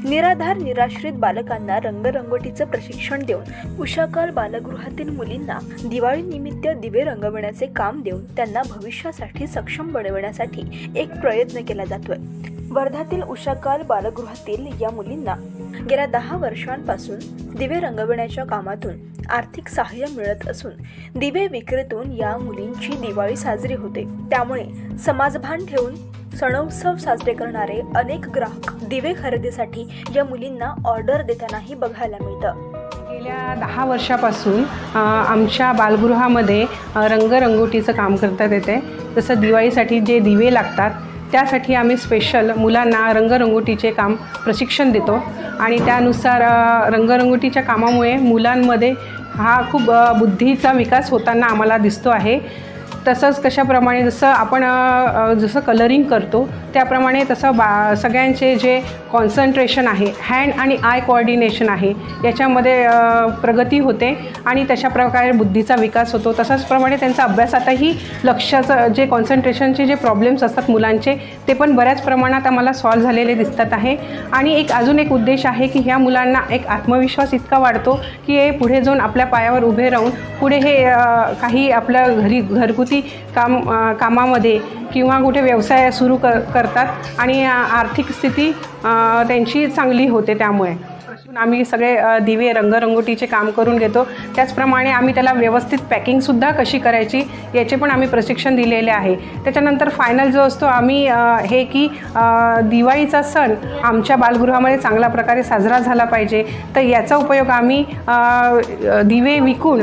निराधार निराश्रित बालकांना रंगरंगोटीचं प्रशिक्षण देऊन उषाकाल बालगृहातील मुलींना दिवाळी निमित्त दिवे रंगविण्याचे काम देऊन त्यांना भविष्यासाठी सक्षम बनविण्यासाठी एक प्रयत्न केला जातोय। वर्ध्यातील उषाकाल बालगृहातील या मुलींना गेल्या 10 वर्षांपासून दिवे रंगविण्याच्या कामातून आर्थिक सहाय्य मिळत असून दिवे विक्रीतून या मुलींची दिवाळी साजरी होते। त्यामुळे समाजभान ठेवून सणोत्सव साजरे करणारे अनेक ग्राहक दिवे खरेदीसाठी या मुलींना ऑर्डर देतानाही बघायला मिळतं। गेल्या 10 वर्षापासून आमच्या बालगृहामध्ये रंगरंगोटीचं काम करतात येते। जसं दिवाळीसाठी जे दिवे लागतात त्यासाठी आम्ही स्पेशल मुलांना रंगरंगोटीचे काम प्रशिक्षण देतो आणि त्यानुसार रंगरंगोटीच्या कामामुळे मुलांमध्ये हा खूप बुद्धीचा विकास होताना आम्हाला दिसतो आहे। तसंच कशाप्रमाणे जसं आपण जसं कलरिंग करतो त्याप्रमाणे तसं सगळ्यांचे जे कॉन्सन्ट्रेशन आहे, हँड आणि आय कोऑर्डिनेशन आहे, याच्यामध्ये प्रगती होते आणि तशा प्रकारे बुद्धीचा विकास होतो। तसंचप्रमाणे त्यांचा अभ्यासातही लक्षाचं जे कॉन्सन्ट्रेशनचे जे प्रॉब्लेम्स असतात मुलांचे ते पण बऱ्याच प्रमाणात आम्हाला सॉल्व झालेले दिसतात आहे। आणि अजून एक उद्देश आहे की ह्या मुलांना एक आत्मविश्वास इतका वाढतो की हे पुढे जाऊन आपल्या पायावर उभे राहून पुढे हे काही आपल्या घरगुती कामामध्ये किंवा कुठे व्यवसाय सुरू करतात आणि आर्थिक स्थिती त्यांची चांगली होते। त्यामुळे आम्ही सगळे दिवे रंगरंगोटीचे काम करून घेतो। त्याचप्रमाणे आम्ही त्याला व्यवस्थित पॅकिंगसुद्धा कशी करायची याचे पण आम्ही प्रशिक्षण दिलेले आहे। त्याच्यानंतर फायनल जो असतो आम्ही हे की दिवाळीचा सण आमच्या बालगृहामध्ये चांगल्या प्रकारे साजरा झाला पाहिजे, तर याचा उपयोग आम्ही दिवे विकून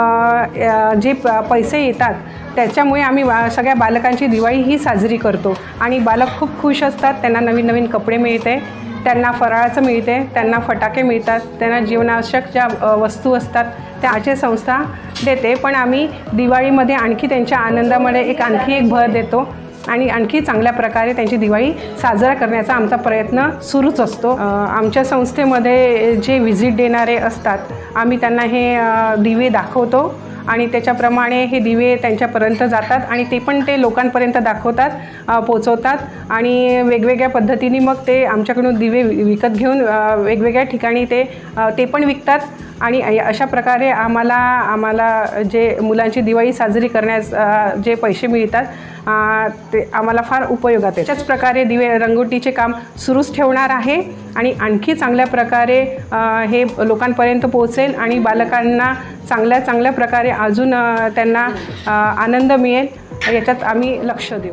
जे पैसे येतात त्याच्यामुळे आम्ही सगळ्या बालकांची दिवाळी ही साजरी करतो आणि बालक खूप खुश असतात। त्यांना नवीन नवीन कपडे मिळते, त्यांना फराळाचं मिळते, त्यांना फटाके मिळतात, त्यांना जीवनावश्यक ज्या वस्तू असतात त्याची संस्था देते। पण आम्ही दिवाळीमध्ये आणखी त्यांच्या आनंदामध्ये आणखी एक भर देतो आणि आणखी चांगल्या प्रकारे त्यांची दिवाळी साजरा करण्याचा आमचा प्रयत्न सुरूच असतो। आमच्या संस्थेमध्ये जे व्हिजिट देणारे असतात आम्ही त्यांना हे दिवे दाखवतो आणि त्याच्याप्रमाणे हे दिवे त्यांच्यापर्यंत जातात आणि ते पण ते लोकांपर्यंत दाखवतात, पोचवतात आणि वेगवेगळ्या पद्धतीने मग ते आमच्याकडून दिवे विकत घेऊन वेगवेगळ्या ठिकाणी ते पण विकतात आणि अशा प्रकारे आम्हाला जे मुलांची दिवाळी साजरी करण्यास जे पैसे मिळतात ते आम्हाला फार उपयोगात आहे। त्याच प्रकारे दिवे रंगोटीचे काम सुरूच ठेवणार आहे आणि आणखी चांगल्या प्रकारे हे लोकांपर्यंत पोहोचेल आणि बालकांना चांगल्या प्रकारे अजून त्यांना आनंद मिळेल याच्यात आम्ही लक्ष देऊ।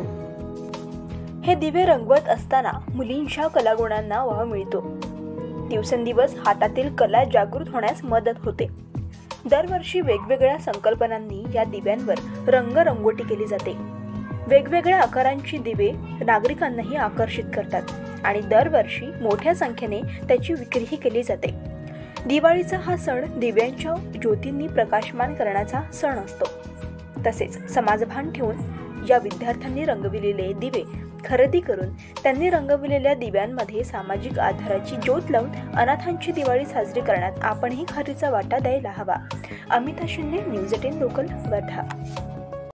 हे दिवे रंगवत असताना मुलींच्या कलागुणांना वाव मिळतो। दिवसेंदिवस हातातील कला जागृत होण्यास मदत होते। दरवर्षी वेगवेगळ्या संकल्पनांनी या दिव्यांवर रंगरंगोटी केली जाते। वेगवेगळ्या आकारांची दिवे नागरिकांनाही आकर्षित करतात आणि दरवर्षी मोठ्या संख्येने त्याची विक्रीही केली जाते। दिवाळीचा हा सण दिव्यांच्या ज्योतींनी प्रकाशमान करण्याचा सण असतो। तसेच समाजभान ठेवून या विद्यार्थ्यांनी रंगविलेले दिवे खरेदी करून त्यांनी रंगविलेल्या दिव्यांमध्ये सामाजिक आधाराची ज्योत लावून अनाथांची दिवाळी साजरी करण्यात आपणही खरीचा वाटा द्यायला हवा। Amita Shinde, news 18 local, Wardha.